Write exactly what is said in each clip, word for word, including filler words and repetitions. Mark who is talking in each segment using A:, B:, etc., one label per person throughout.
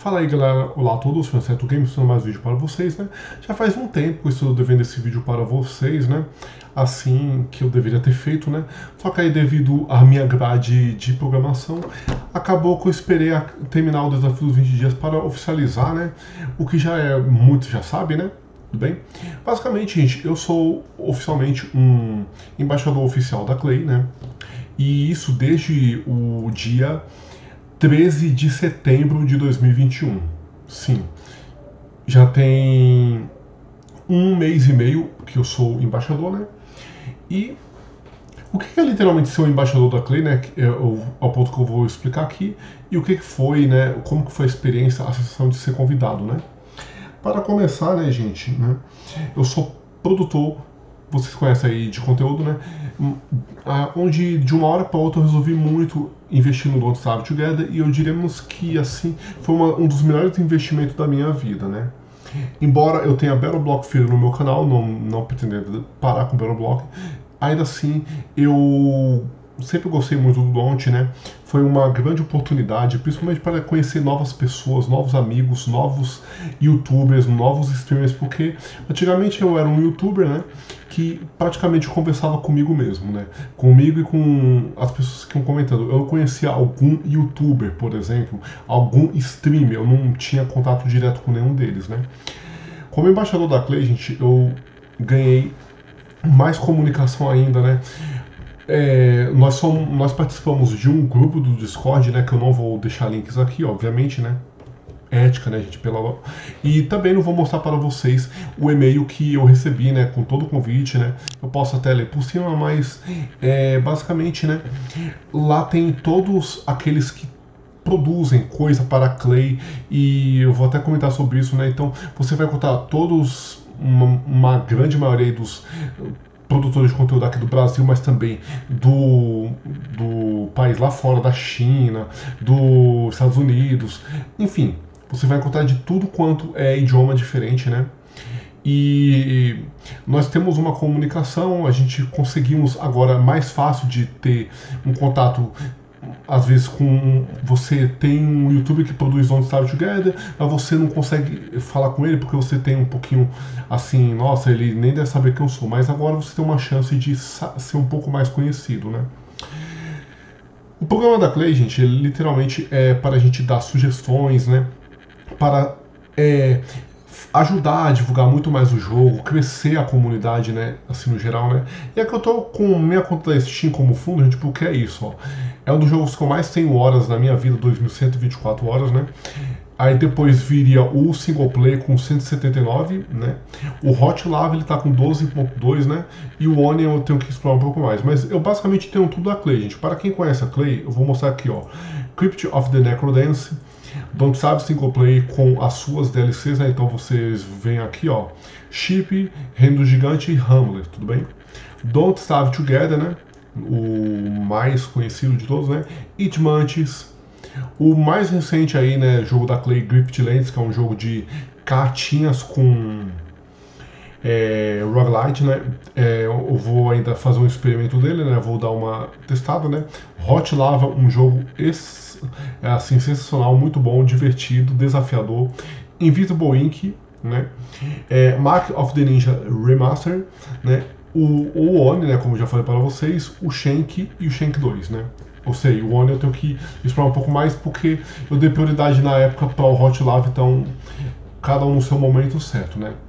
A: Fala aí galera, olá a todos, Franceto Games, fazendo mais vídeo para vocês, né? Já faz um tempo que eu estou devendo esse vídeo para vocês, né? Assim que eu deveria ter feito, né? Só que aí devido à minha grade de programação, acabou que eu esperei a terminar o desafio dos vinte dias para oficializar, né? O que já é, muitos já sabem, né? Tudo bem? Basicamente, gente, eu sou oficialmente um embaixador oficial da Clay, né? E isso desde o dia treze de setembro de dois mil e vinte e um. Sim, já tem um mês e meio que eu sou embaixador, né? E o que é literalmente ser um embaixador da Clay, né? É o, ao ponto que eu vou explicar aqui. E o que foi, né? Como que foi a experiência, a sensação de ser convidado, né? Para começar, né, gente, né? Eu sou produtor, vocês conhecem aí, de conteúdo, né? Onde de uma hora para outra eu resolvi muito investir no Don't Starve Together e eu diríamos que assim foi uma, um dos melhores investimentos da minha vida, né? Embora eu tenha BattleBlock Filho no meu canal, não, não pretendendo parar com BattleBlock, ainda assim eu sempre gostei muito do Don't, né? Foi uma grande oportunidade, principalmente para conhecer novas pessoas, novos amigos, novos youtubers, novos streamers, porque antigamente eu era um youtuber, né? Que praticamente conversava comigo mesmo, né? Comigo e com as pessoas que iam comentando. Eu não conhecia algum youtuber, por exemplo, algum streamer, eu não tinha contato direto com nenhum deles, né? Como embaixador da Clay, gente, eu ganhei mais comunicação ainda, né? É, nós, somos, nós participamos de um grupo do Discord, né, que eu não vou deixar links aqui, obviamente, né, ética, né, gente, pela... E também não vou mostrar para vocês o e-mail que eu recebi, né, com todo o convite, né, eu posso até ler por cima, mas é, basicamente, né, lá tem todos aqueles que produzem coisa para a Clay, e eu vou até comentar sobre isso, né, então você vai contar todos, uma, uma grande maioria dos produtores de conteúdo aqui do Brasil, mas também do, do país lá fora, da China, dos Estados Unidos, enfim, você vai encontrar de tudo quanto é idioma diferente, né? E nós temos uma comunicação, a gente conseguimos agora mais fácil de ter um contato. Às vezes com você tem um youtuber que produz Don't Starve Together, mas você não consegue falar com ele porque você tem um pouquinho assim, nossa, ele nem deve saber quem eu sou, mas agora você tem uma chance de ser um pouco mais conhecido, né? O programa da Clay, gente, ele literalmente é para a gente dar sugestões, né? Para é, ajudar a divulgar muito mais o jogo, crescer a comunidade, né, assim no geral, né. E é que eu tô com minha conta da Steam como fundo, gente, porque é isso, ó. É um dos jogos que eu mais tenho horas na minha vida, dois mil cento e vinte e quatro horas, né. Aí depois viria o single player com cento e setenta e nove, né. O Hot Lava ele tá com doze ponto dois, né. E o Onion eu tenho que explorar um pouco mais. Mas eu basicamente tenho tudo da Clay, gente. Para quem conhece a Clay, eu vou mostrar aqui, ó. Crypt of the Necrodance, Don't Starve Single Play com as suas D L Cs, né? Então vocês veem aqui, ó, Chip, Reino do Gigante e Hamlet, tudo bem? Don't Starve Together, né? O mais conhecido de todos, né? It Mantis. O mais recente aí, né? Jogo da Clay, Griftlands, que é um jogo de cartinhas com é, roguelite, né? É, eu vou ainda fazer um experimento dele, né? Vou dar uma testada, né? Hot Lava, um jogo ex é assim, sensacional, muito bom, divertido, desafiador. Invisible Ink, né? É, Mark of the Ninja Remaster, né? O, o Oni, né? Como eu já falei para vocês, o Shank e o Shank dois, né? Ou seja, o Oni eu tenho que explorar um pouco mais porque eu dei prioridade na época para o Hot Lava, então cada um no seu momento certo, né?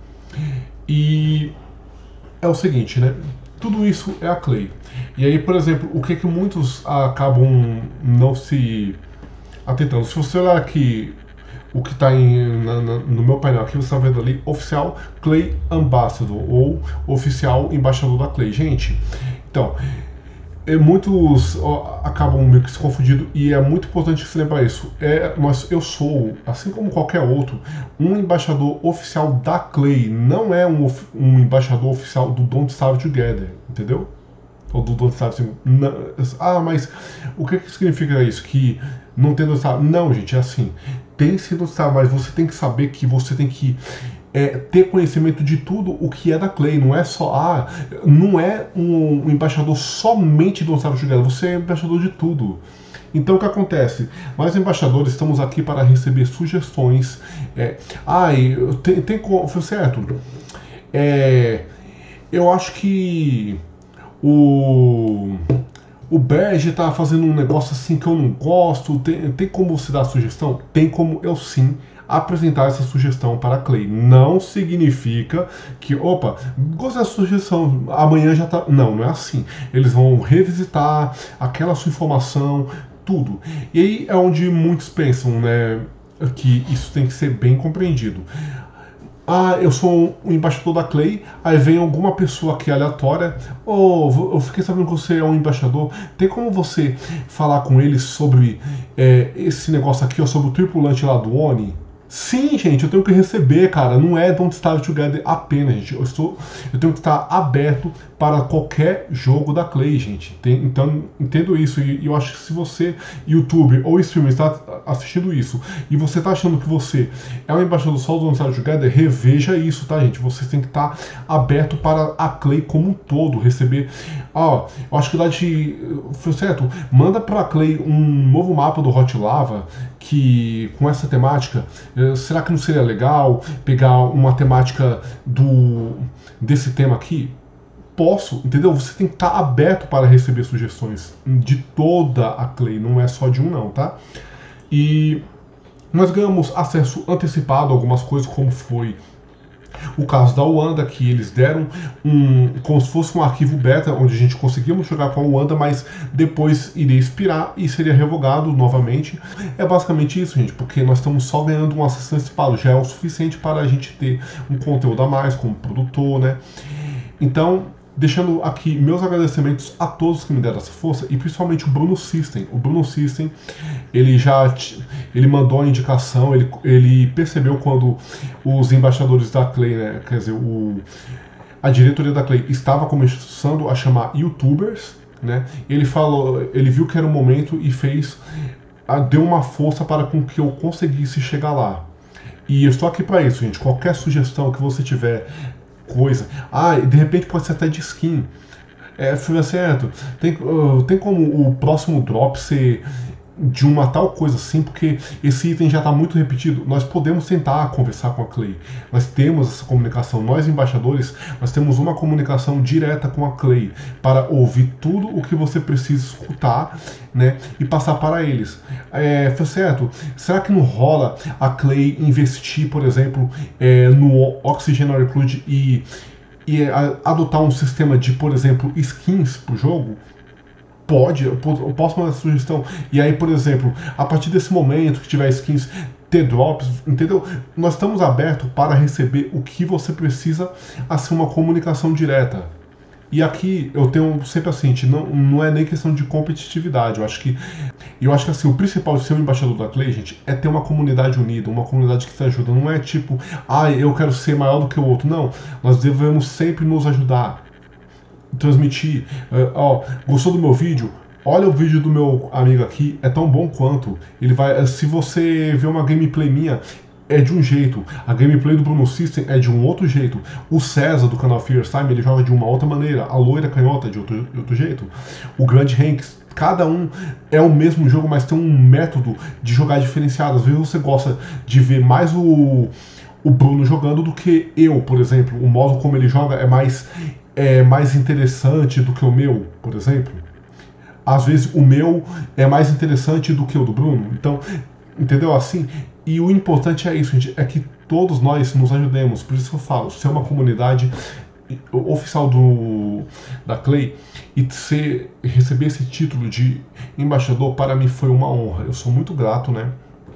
A: E é o seguinte, né? Tudo isso é a Clay. E aí, por exemplo, o que que muitos acabam não se atentando? Se você olhar aqui, o que está no meu painel aqui, você está vendo ali, oficial Clay Ambassador, ou oficial embaixador da Clay. Gente, então, é, muitos ó, acabam meio que se confundindo, e é muito importante se lembrar isso. É, mas eu sou, assim como qualquer outro, um embaixador oficial da Clay, não é um, um embaixador oficial do Don't Starve Together, entendeu? Ou do Don't Starve assim, não, ah, mas o que, que significa isso? Que não tem Don't Starve? Não, gente, é assim, tem sim Don't Starve, mas você tem que saber que você tem que É, ter conhecimento de tudo o que é da Clay, não é só, ah, não é um, um embaixador somente do Don't Starve Together, você é embaixador de tudo. Então o que acontece? Nós embaixadores estamos aqui para receber sugestões. É, ai, tem, tem foi certo. É, eu acho que o o Berge tá fazendo um negócio assim que eu não gosto. Tem, tem como você dar sugestão? Tem como eu sim apresentar essa sugestão para a Clay. Não significa que, opa, gostei dessa sugestão, amanhã já tá. Não, não é assim. Eles vão revisitar aquela sua informação, tudo. E aí é onde muitos pensam, né, que isso tem que ser bem compreendido. Ah, eu sou um embaixador da Clay, aí vem alguma pessoa aqui aleatória, oh, eu fiquei sabendo que você é um embaixador, tem como você falar com eles sobre é, esse negócio aqui, ó, sobre o tripulante lá do Oni? Sim, gente, eu tenho que receber, cara, não é Don't Starve Together apenas, gente, eu, estou, eu tenho que estar aberto para qualquer jogo da Clay, gente. Tem, então, entendo isso, e, e eu acho que se você, YouTube ou streamer, está assistindo isso, e você está achando que você é um embaixador só do Don't Starve Together, reveja isso, tá, gente? Você tem que estar aberto para a Clay como um todo, receber... Ó, eu acho que dá de... Foi certo? Manda para a Clay um novo mapa do Hot Lava, que com essa temática, será que não seria legal pegar uma temática do desse tema aqui? Posso, entendeu? Você tem que estar aberto para receber sugestões de toda a Clay, não é só de um não, tá? E nós ganhamos acesso antecipado a algumas coisas, como foi o caso da Wanda, que eles deram um, como se fosse um arquivo beta, onde a gente conseguimos jogar com a Wanda, mas depois iria expirar e seria revogado novamente. É basicamente isso, gente, porque nós estamos só ganhando um acesso antecipado, já é o suficiente para a gente ter um conteúdo a mais como produtor, né? Então, deixando aqui meus agradecimentos a todos que me deram essa força, e principalmente o Bruno System. O Bruno System, ele já ele mandou a indicação, ele, ele percebeu quando os embaixadores da Clay, né, quer dizer, o, a diretoria da Clay estava começando a chamar YouTubers, né, ele falou, ele viu que era o momento e fez, deu uma força para com que eu conseguisse chegar lá. E eu estou aqui para isso, gente. Qualquer sugestão que você tiver, coisa. Ah, de repente pode ser até de skin. É, foi certo. Tem, uh, tem como o próximo drop ser de uma tal coisa assim, porque esse item já está muito repetido. Nós podemos tentar conversar com a Clay. Nós temos essa comunicação. Nós, embaixadores, nós temos uma comunicação direta com a Clay para ouvir tudo o que você precisa escutar, né, e passar para eles. É, foi certo? Será que não rola a Clay investir, por exemplo, é, no Oxygen Recruit e, e a, adotar um sistema de, por exemplo, skins para o jogo? Pode, eu posso mandar sugestão. E aí, por exemplo, a partir desse momento que tiver skins, ter drops, entendeu? Nós estamos abertos para receber o que você precisa, assim, uma comunicação direta. E aqui eu tenho sempre assim, não, não é nem questão de competitividade. Eu acho que, eu acho que assim, o principal de ser um embaixador da Clay, gente, é ter uma comunidade unida, uma comunidade que se ajuda. Não é tipo, ah, eu quero ser maior do que o outro. Não, nós devemos sempre nos ajudar. Transmitir, uh, ó, gostou do meu vídeo? Olha o vídeo do meu amigo aqui, é tão bom quanto. Ele vai, se você ver uma gameplay minha, é de um jeito. A gameplay do Bruno System é de um outro jeito. O César do canal Fierce Time, ele joga de uma outra maneira. A Loira Canhota de outro, de outro jeito. O Grande Hanks, cada um é o mesmo jogo, mas tem um método de jogar diferenciado. Às vezes você gosta de ver mais o, o Bruno jogando do que eu, por exemplo. O modo como ele joga é mais é mais interessante do que o meu, por exemplo. Às vezes o meu é mais interessante do que o do Bruno. Então, entendeu assim? E o importante é isso, gente, é que todos nós nos ajudemos. Por isso que eu falo, ser uma comunidade oficial do, da Clay e ser, receber esse título de embaixador, para mim foi uma honra. Eu sou muito grato, né?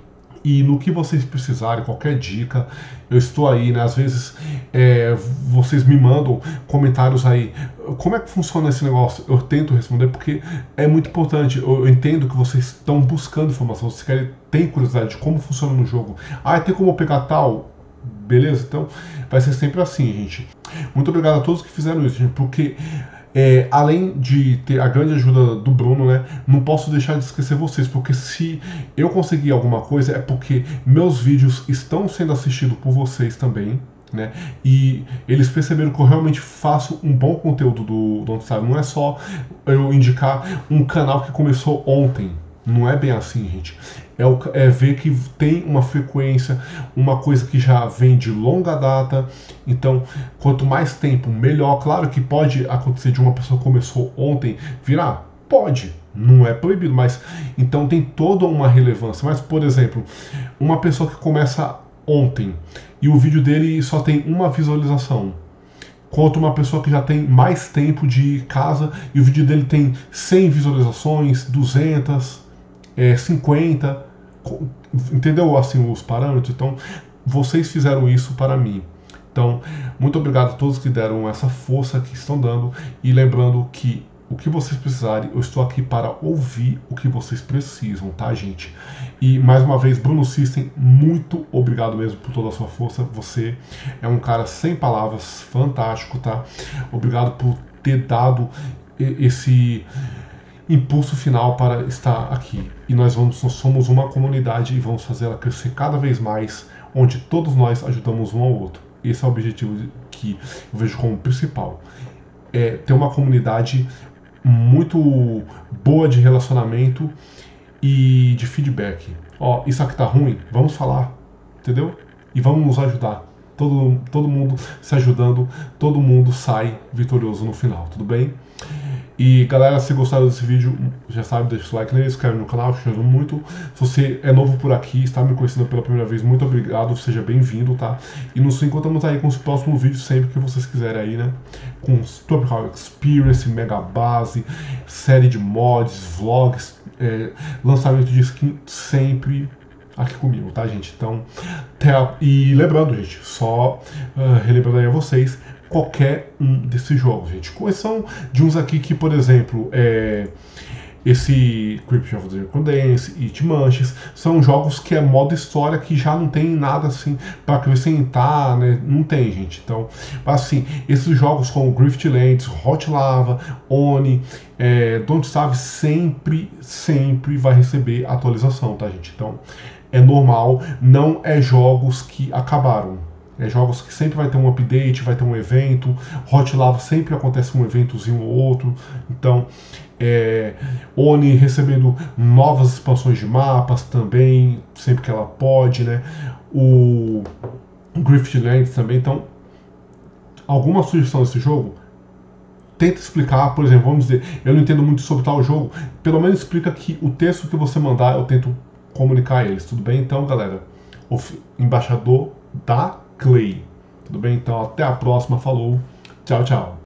A: E no que vocês precisarem, qualquer dica, eu estou aí, né? Às vezes é, vocês me mandam comentários aí. Como é que funciona esse negócio? Eu tento responder porque é muito importante. Eu, eu entendo que vocês estão buscando informação, vocês querem, têm curiosidade de como funciona no jogo. Ah, tem como pegar tal? Beleza? Então vai ser sempre assim, gente. Muito obrigado a todos que fizeram isso, gente, porque... É, além de ter a grande ajuda do Bruno, né, não posso deixar de esquecer vocês, porque se eu conseguir alguma coisa é porque meus vídeos estão sendo assistidos por vocês também, né, e eles perceberam que eu realmente faço um bom conteúdo do Don't Starve. Não é só eu indicar um canal que começou ontem, Não é bem assim, gente. É, o, é ver que tem uma frequência, uma coisa que já vem de longa data. Então, quanto mais tempo, melhor. Claro que pode acontecer de uma pessoa que começou ontem virar? Pode. Não é proibido, mas então tem toda uma relevância. Mas, por exemplo, uma pessoa que começa ontem e o vídeo dele só tem uma visualização, contra uma pessoa que já tem mais tempo de casa e o vídeo dele tem cem visualizações, duzentas, é, cinquenta, entendeu assim os parâmetros? Então, vocês fizeram isso para mim. Então, muito obrigado a todos que deram essa força que estão dando e lembrando que o que vocês precisarem, eu estou aqui para ouvir o que vocês precisam, tá, gente? E, mais uma vez, Bruno System, muito obrigado mesmo por toda a sua força. Você é um cara sem palavras, fantástico, tá? Obrigado por ter dado esse impulso final para estar aqui. E nós, vamos, nós somos uma comunidade e vamos fazer ela crescer cada vez mais, onde todos nós ajudamos um ao outro. Esse é o objetivo que eu vejo como principal. É ter uma comunidade muito boa de relacionamento e de feedback. Ó, isso aqui tá ruim, vamos falar, entendeu? E vamos nos ajudar. Todo, todo mundo se ajudando, todo mundo sai vitorioso no final, tudo bem? E galera, se gostaram desse vídeo, já sabe, deixa o like nele, se inscreve no canal, que ajuda muito. Se você é novo por aqui, está me conhecendo pela primeira vez, muito obrigado, seja bem-vindo, tá? E nos encontramos aí com os próximos vídeos sempre que vocês quiserem aí, né? Com Tropical Experience, Mega Base, série de mods, vlogs, é, lançamento de skin, sempre aqui comigo, tá, gente? Então, até, e lembrando, gente, só uh, relembrando aí a vocês, qualquer um desses jogos, gente. Com exceção de uns aqui que, por exemplo, é, esse Crypt of the Condensed e Timanches são jogos que é modo história, que já não tem nada assim para acrescentar, né? Não tem, gente. Então, assim, esses jogos como Griftlands, Hot Lava, Oni, é, Don't Starve sempre, sempre vai receber atualização, tá, gente? Então, é normal, não é jogos que acabaram. É jogos que sempre vai ter um update, vai ter um evento. Hot Lava sempre acontece um eventozinho ou outro. Então, é, Oni recebendo novas expansões de mapas também, sempre que ela pode, né? O Griftlands também. Então, alguma sugestão desse jogo? Tenta explicar, por exemplo, vamos dizer, eu não entendo muito sobre tal jogo. Pelo menos explica que o texto que você mandar, eu tento comunicar a eles, tudo bem? Então, galera, o embaixador da Clay. Tudo bem? Então, até a próxima. Falou. Tchau, tchau.